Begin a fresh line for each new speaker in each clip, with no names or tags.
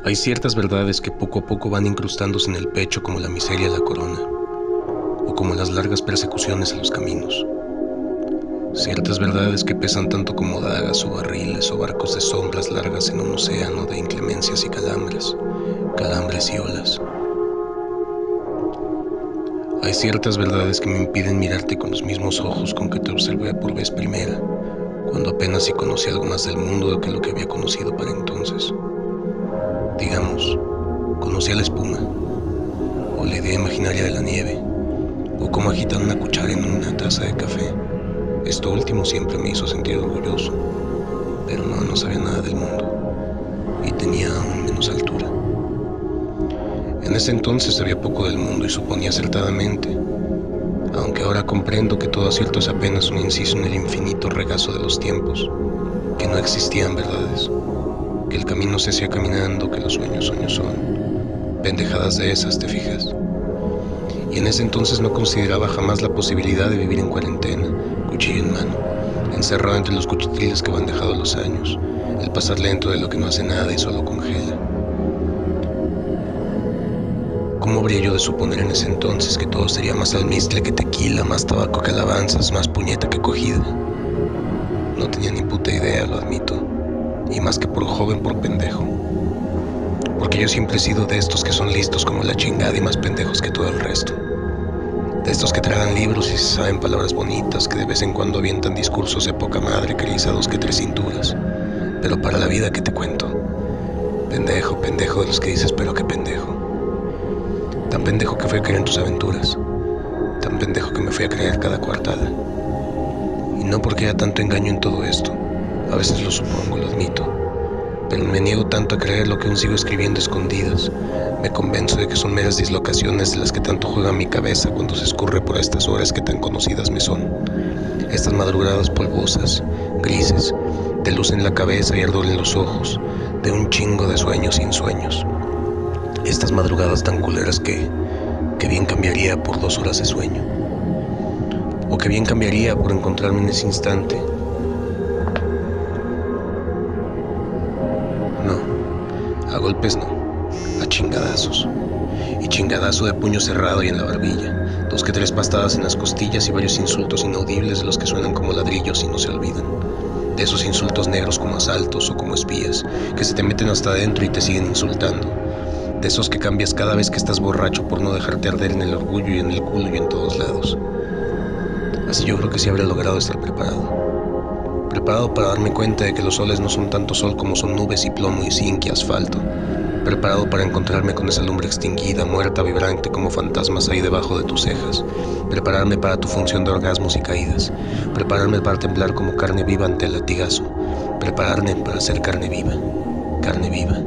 Hay ciertas verdades que poco a poco van incrustándose en el pecho como la miseria a la corona, o como las largas persecuciones a los caminos. Ciertas verdades que pesan tanto como dagas o barriles o barcos de sombras largas en un océano de inclemencias y calambres y olas. Hay ciertas verdades que me impiden mirarte con los mismos ojos con que te observé por vez primera, cuando apenas si conocí algo más del mundo que lo que había conocido para entonces. Digamos, conocí a la espuma, o la idea imaginaria de la nieve, o cómo agitar una cuchara en una taza de café. Esto último siempre me hizo sentir orgulloso, pero no sabía nada del mundo, y tenía aún menos altura. En ese entonces sabía poco del mundo y suponía acertadamente, aunque ahora comprendo que todo acierto es apenas un inciso en el infinito regazo de los tiempos, que no existían verdades, que el camino se hacía caminando, que los sueños son. Pendejadas de esas, ¿te fijas? Y en ese entonces no consideraba jamás la posibilidad de vivir en cuarentena, cuchillo en mano, encerrado entre los cuchitriles que van dejado los años, el pasar lento de lo que no hace nada y solo congela. ¿Cómo habría yo de suponer en ese entonces que todo sería más almizcle que tequila, más tabaco que alabanzas, más puñeta que cogida? No tenía ni puta idea, lo admito, y más que por joven, por pendejo. Porque yo siempre he sido de estos que son listos como la chingada y más pendejos que todo el resto. De estos que tragan libros y saben palabras bonitas, que de vez en cuando avientan discursos de poca madre que lisados que tres cinturas. Pero para la vida, ¿qué te cuento? Pendejo de los que dices, pero qué pendejo. Tan pendejo que fui a creer en tus aventuras. Tan pendejo que me fui a creer cada coartada. Y no porque haya tanto engaño en todo esto. A veces lo supongo, lo admito. Pero me niego tanto a creer lo que aún sigo escribiendo escondidas. Me convenzo de que son meras dislocaciones de las que tanto juega mi cabeza cuando se escurre por estas horas que tan conocidas me son. Estas madrugadas polvosas, grises, de luz en la cabeza y ardor en los ojos, de un chingo de sueños sin sueños. Estas madrugadas tan culeras que bien cambiaría por 2 horas de sueño. O que bien cambiaría por encontrarme en ese instante. No, a golpes no, a chingadazos. Y chingadazo de puño cerrado y en la barbilla, 2 que 3 pastadas en las costillas y varios insultos inaudibles de los que suenan como ladrillos y no se olvidan. De esos insultos negros como asaltos o como espías, que se te meten hasta adentro y te siguen insultando. De esos que cambias cada vez que estás borracho por no dejarte arder en el orgullo y en el culo y en todos lados. Así yo creo que sí habría logrado estar preparado. Preparado para darme cuenta de que los soles no son tanto sol como son nubes y plomo y zinc y asfalto. Preparado para encontrarme con esa lumbre extinguida, muerta, vibrante como fantasmas ahí debajo de tus cejas. Prepararme para tu función de orgasmos y caídas. Prepararme para temblar como carne viva ante el latigazo. Prepararme para ser carne viva. Carne viva.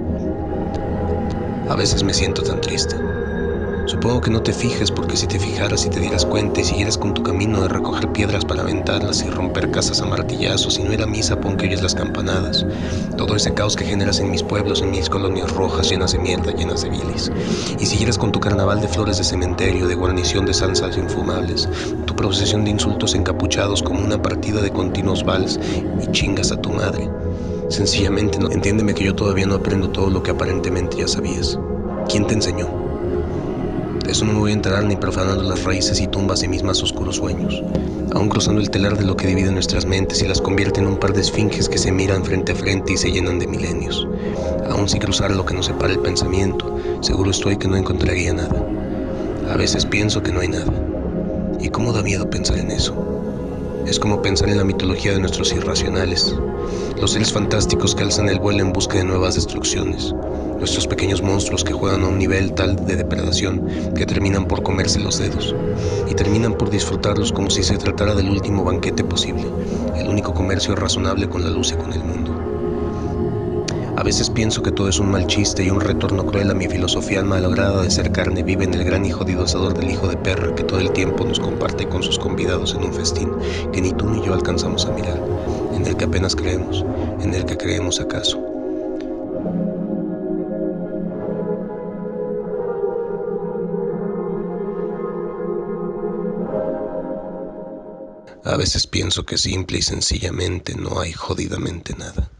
A veces me siento tan triste. Supongo que no te fijes, porque si te fijaras y te dieras cuenta y siguieras con tu camino de recoger piedras para aventarlas y romper casas a martillazos y no ir a misa pon que oyes las campanadas, todo ese caos que generas en mis pueblos, en mis colonias rojas llenas de mierda, llenas de bilis, y siguieras con tu carnaval de flores de cementerio, de guarnición de salsas infumables, tu procesión de insultos encapuchados como una partida de continuos vals y chingas a tu madre. Sencillamente no. Entiéndeme que yo todavía no aprendo todo lo que aparentemente ya sabías. ¿Quién te enseñó? De eso no me voy a enterar ni profanando las raíces y tumbas de mis más oscuros sueños, aún cruzando el telar de lo que divide nuestras mentes y las convierte en un par de esfinges que se miran frente a frente y se llenan de milenios. Aún si cruzara lo que nos separa el pensamiento, seguro estoy que no encontraría nada. A veces pienso que no hay nada. ¿Y cómo da miedo pensar en eso? Es como pensar en la mitología de nuestros irracionales, los seres fantásticos que alzan el vuelo en busca de nuevas destrucciones, nuestros pequeños monstruos que juegan a un nivel tal de depredación que terminan por comerse los dedos, y terminan por disfrutarlos como si se tratara del último banquete posible, el único comercio razonable con la luz y con el mundo. A veces pienso que todo es un mal chiste y un retorno cruel a mi filosofía malograda de ser carne viva en el gran hijo didozador del hijo de perra que todo el tiempo nos comparte con sus convidados en un festín que ni tú ni yo alcanzamos a mirar, en el que apenas creemos, en el que creemos acaso. A veces pienso que simple y sencillamente no hay jodidamente nada.